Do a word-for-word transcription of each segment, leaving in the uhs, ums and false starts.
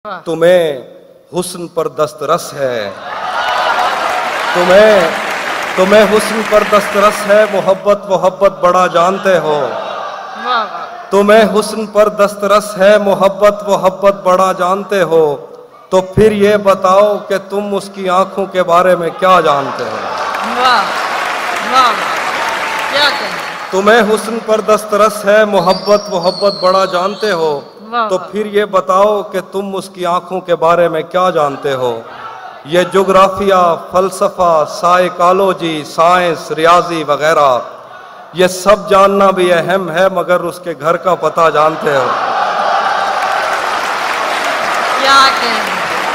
تمہیں حسن پر دسترس ہے تمہیں تمہیں حسن پر دسترس ہے محبت محبت بڑا جانتے ہو تمہیں حسن پر دسترس ہے محبت محبت بڑا جانتے ہو تو پھر یہ بتاؤ کہ تم اس کی آنکھوں کے بارے میں کیا جانتے ہو تمہیں حسن پر دسترس ہے محبت محبت بڑا جانتے ہو تو پھر یہ بتاؤ کہ تم اس کی آنکھوں کے بارے میں کیا جانتے ہو یہ جغرافیہ فلسفہ سائیکالوجی سائنس ریاضی وغیرہ یہ سب جاننا بھی اہم ہے مگر اس کے گھر کا پتہ جانتے ہو کیا کہنا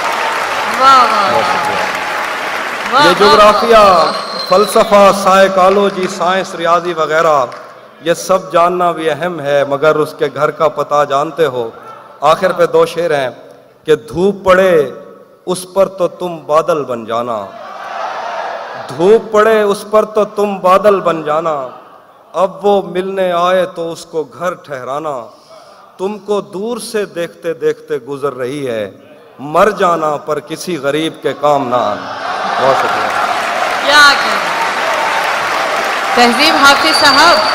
یہ جغرافیہ فلسفہ سائیکالوجی سائنس ریاضی وغیرہ یہ سب جاننا بھی اہم ہے مگر اس کے گھر کا پتہ جانتے ہو آخر پہ دو شعر ہیں کہ دھوپ پڑے اس پر تو تم بادل بن جانا دھوپ پڑے اس پر تو تم بادل بن جانا اب وہ ملنے آئے تو اس کو گھر ٹھہرانا تم کو دور سے دیکھتے دیکھتے گزر رہی ہے مر جانا پر کسی غریب کے کام نہ آنا بہت شکریہ کیا کہنا تہذیب حافظ صاحب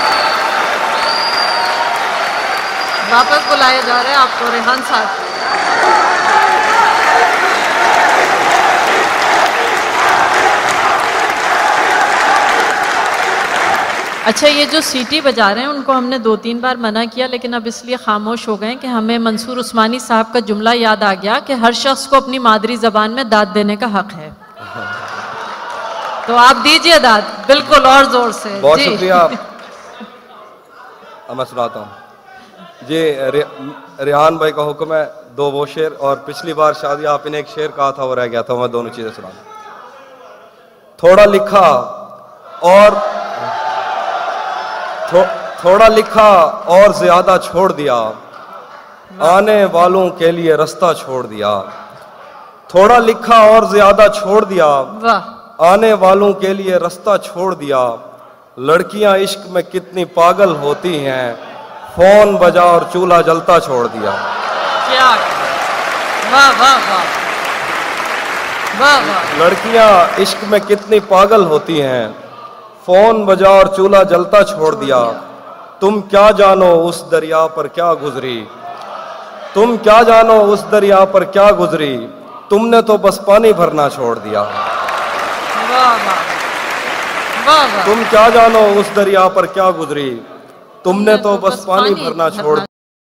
واپس بلائے جا رہے ہیں آپ کو ریحان صاحب اچھا یہ جو سیٹی بجا رہے ہیں ان کو ہم نے دو تین بار منع کیا لیکن اب اس لیے خاموش ہو گئے کہ ہمیں منصور عثمانی صاحب کا جملہ یاد آ گیا کہ ہر شخص کو اپنی مادری زبان میں داد دینے کا حق ہے تو آپ دیجئے داد بالکل اور زور سے بہت شکریہ میں سناتا ہوں جی ریحان بھائی کا حکم ہے دو وہ شعر اور پچھلی بار شادی آپ نے ایک شعر کہا تھا وہ رہ گیا تھا میں دونوں چیزیں سنا تھوڑا لکھا اور تھوڑا لکھا اور زیادہ چھوڑ دیا آنے والوں کے لیے رستہ چھوڑ دیا تھوڑا لکھا اور زیادہ چھوڑ دیا آنے والوں کے لیے رستہ چھوڑ دیا لڑکیاں عشق میں کتنی پاگل ہوتی ہیں فون بجا اور چولہا جلتا چھوڑ دیا لڑکیاں عشق میں کتنی پاگل ہوتی ہیں فون بجا اور چولہا جلتا چھوڑ دیا تم کیا جانو اس دریا پر کیا گزری تم کیا جانو اس دریا پر کیا گزری تم نے تو بس پانی بھرنا چھوڑ دیا تم کیا جانو اس دریا پر کیا گزری تم نے تو بس پانی بھرنا چھوڑ